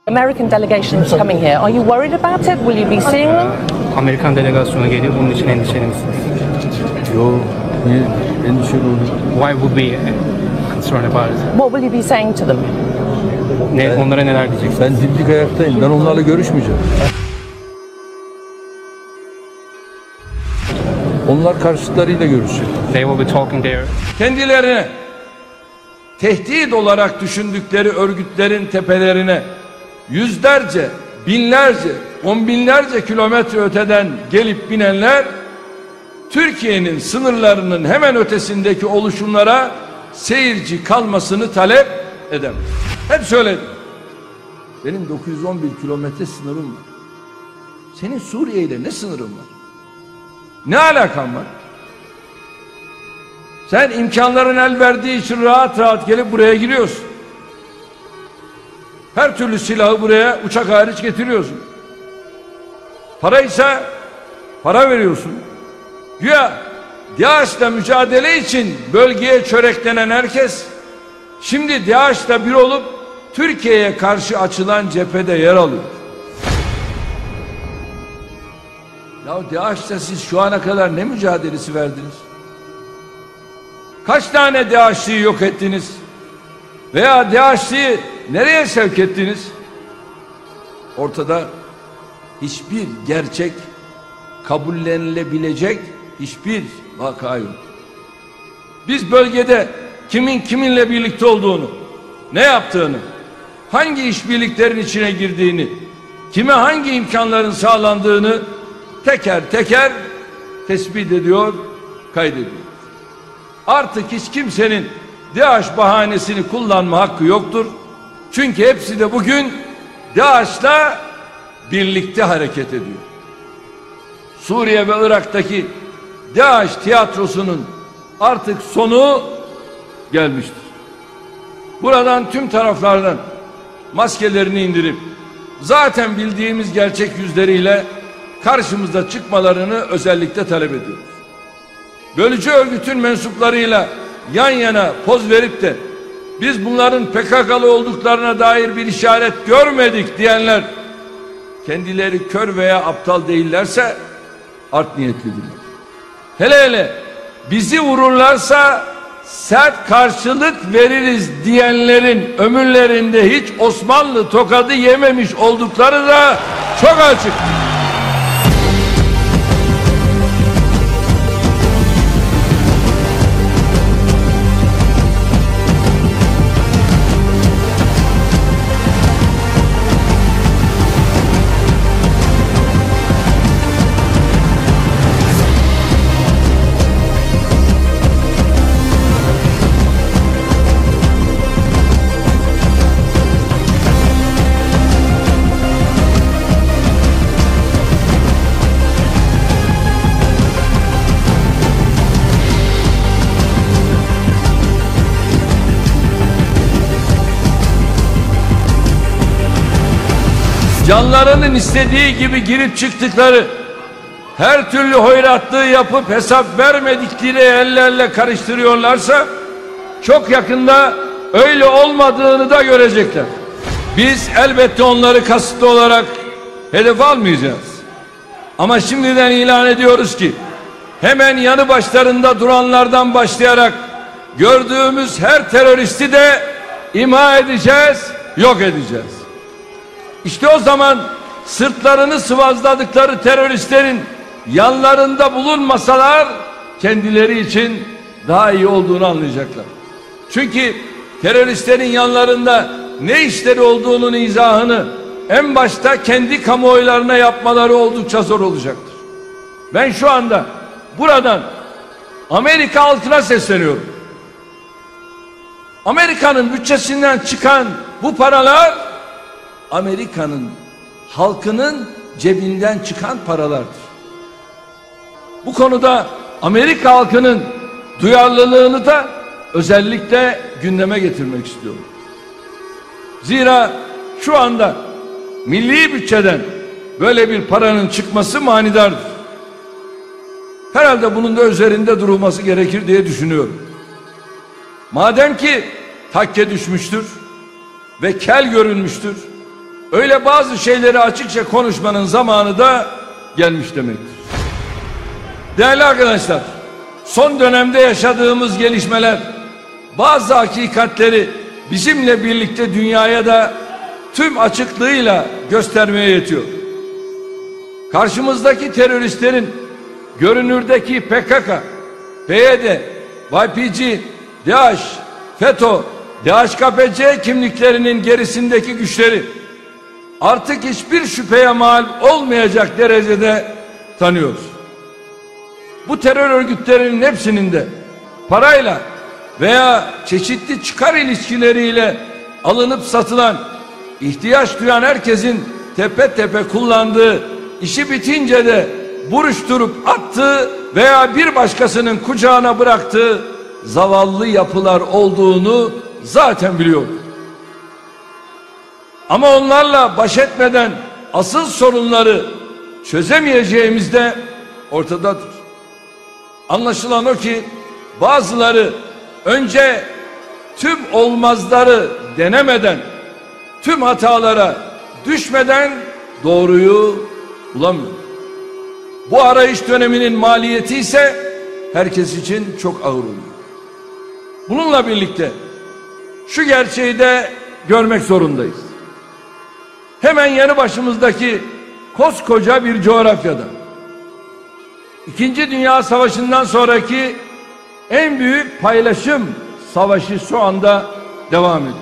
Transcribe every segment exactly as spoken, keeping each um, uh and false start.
American delegations coming here. Are you worried about it? Will you be seeing them? Amerikan delegasyonu geliyor. Bunun için endişeli misiniz? Yo, niye endişeli oldun? Why would be concerned about it? What will you be saying to them? Ne, onlara neler diyeceksiniz? Ben dimdik ayaktayım. Ben onlarla görüşmeyeceğim. Onlar karşıtlarıyla görüşecek. They will be talking there. Kendilerine tehdit olarak düşündükleri örgütlerin tepelerine yüzlerce, binlerce, on binlerce kilometre öteden gelip binenler Türkiye'nin sınırlarının hemen ötesindeki oluşumlara seyirci kalmasını talep edemez. Hep söyledim. Benim dokuz yüz on bir kilometre sınırım var. Senin Suriye ile ne sınırın var? Ne alakan var? Sen imkanların el verdiği için rahat rahat gelip buraya giriyorsun. Her türlü silahı buraya uçak hariç getiriyorsun. Paraysa para veriyorsun. Güya DAEŞ'la mücadele için bölgeye çöreklenen herkes şimdi DAEŞ'la bir olup Türkiye'ye karşı açılan cephede yer alıyor. Ya DAEŞ'le siz şu ana kadar ne mücadelesi verdiniz? Kaç tane DAEŞ'liyi yok ettiniz? Veya DAEŞ'liyi nereye sevk ettiniz? Ortada hiçbir gerçek kabullenilebilecek hiçbir vaka yok. Biz bölgede kimin kiminle birlikte olduğunu, ne yaptığını, hangi işbirliklerin içine girdiğini, kime hangi imkanların sağlandığını teker teker tespit ediyor, kaydediyor. Artık hiç kimsenin DAEŞ bahanesini kullanma hakkı yoktur. Çünkü hepsi de bugün DAEŞ'la birlikte hareket ediyor. Suriye ve Irak'taki DAEŞ tiyatrosunun artık sonu gelmiştir. Buradan tüm taraflardan maskelerini indirip zaten bildiğimiz gerçek yüzleriyle karşımızda çıkmalarını özellikle talep ediyoruz. Bölücü örgütün mensuplarıyla yan yana poz verip de biz bunların P K K'lı olduklarına dair bir işaret görmedik diyenler kendileri kör veya aptal değillerse art niyetlidirler. Hele hele bizi vururlarsa sert karşılık veririz diyenlerin ömürlerinde hiç Osmanlı tokadı yememiş oldukları da çok açık. Canlarının istediği gibi girip çıktıkları, her türlü hoyratlığı yapıp hesap vermedikleri ellerle karıştırıyorlarsa çok yakında öyle olmadığını da görecekler. Biz elbette onları kasıtlı olarak hedef almayacağız. Ama şimdiden ilan ediyoruz ki hemen yanı başlarında duranlardan başlayarak gördüğümüz her teröristi de imha edeceğiz, yok edeceğiz. İşte o zaman sırtlarını sıvazladıkları teröristlerin yanlarında bulunmasalar kendileri için daha iyi olduğunu anlayacaklar. Çünkü teröristlerin yanlarında ne işleri olduğunun izahını en başta kendi kamuoylarına yapmaları oldukça zor olacaktır. Ben şu anda buradan Amerika halkına sesleniyorum. Amerika'nın bütçesinden çıkan bu paralar Amerika'nın halkının cebinden çıkan paralardır. Bu konuda Amerika halkının duyarlılığını da özellikle gündeme getirmek istiyorum. Zira şu anda milli bütçeden böyle bir paranın çıkması manidardır. Herhalde bunun da üzerinde durulması gerekir diye düşünüyorum. Madem ki takke düşmüştür ve kel görünmüştür, öyle bazı şeyleri açıkça konuşmanın zamanı da gelmiş demektir. Değerli arkadaşlar, son dönemde yaşadığımız gelişmeler bazı hakikatleri bizimle birlikte dünyaya da tüm açıklığıyla göstermeye yetiyor. Karşımızdaki teröristlerin görünürdeki P K K, P Y D, Y P G, DAEŞ, FETÖ, D H K P C kimliklerinin gerisindeki güçleri artık hiçbir şüpheye mal olmayacak derecede tanıyoruz. Bu terör örgütlerinin hepsinin de parayla veya çeşitli çıkar ilişkileriyle alınıp satılan, ihtiyaç duyan herkesin tepe tepe kullandığı, işi bitince de buruşturup attığı veya bir başkasının kucağına bıraktığı zavallı yapılar olduğunu zaten biliyor. Ama onlarla baş etmeden asıl sorunları çözemeyeceğimiz de ortadadır. Anlaşılan o ki bazıları önce tüm olmazları denemeden, tüm hatalara düşmeden doğruyu bulamıyor. Bu arayış döneminin maliyeti ise herkes için çok ağır oluyor. Bununla birlikte şu gerçeği de görmek zorundayız. Hemen yanı başımızdaki koskoca bir coğrafyada İkinci Dünya Savaşı'ndan sonraki en büyük paylaşım savaşı şu anda devam ediyor.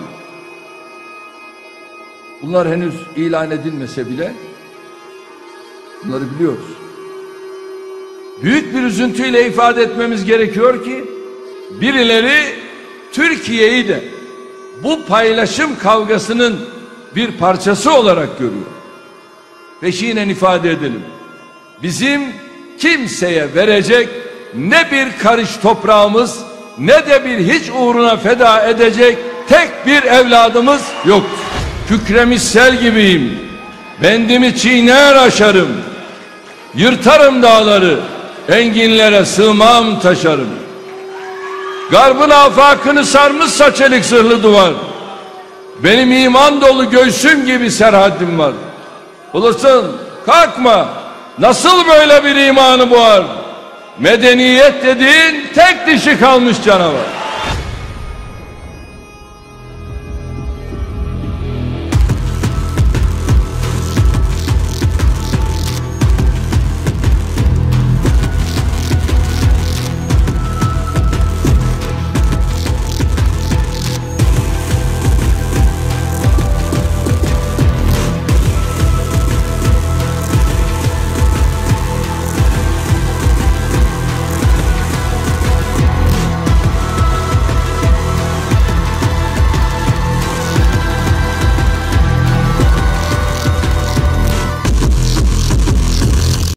Bunlar henüz ilan edilmese bile bunları biliyoruz. Büyük bir üzüntüyle ifade etmemiz gerekiyor ki birileri Türkiye'yi de bu paylaşım kavgasının bir parçası olarak görüyor. Peşinen ifade edelim. Bizim kimseye verecek ne bir karış toprağımız ne de bir hiç uğruna feda edecek tek bir evladımız yoktur. Kükremiş sel gibiyim. Bendimi çiğner aşarım. Yırtarım dağları. Enginlere sığmam taşarım. Garbın afakını sarmışsa çelik zırhlı duvar. Benim iman dolu göğsüm gibi serhadim var. Ulusun kalkma. Nasıl böyle bir imanı boğar? Medeniyet dediğin tek dişi kalmış canavar.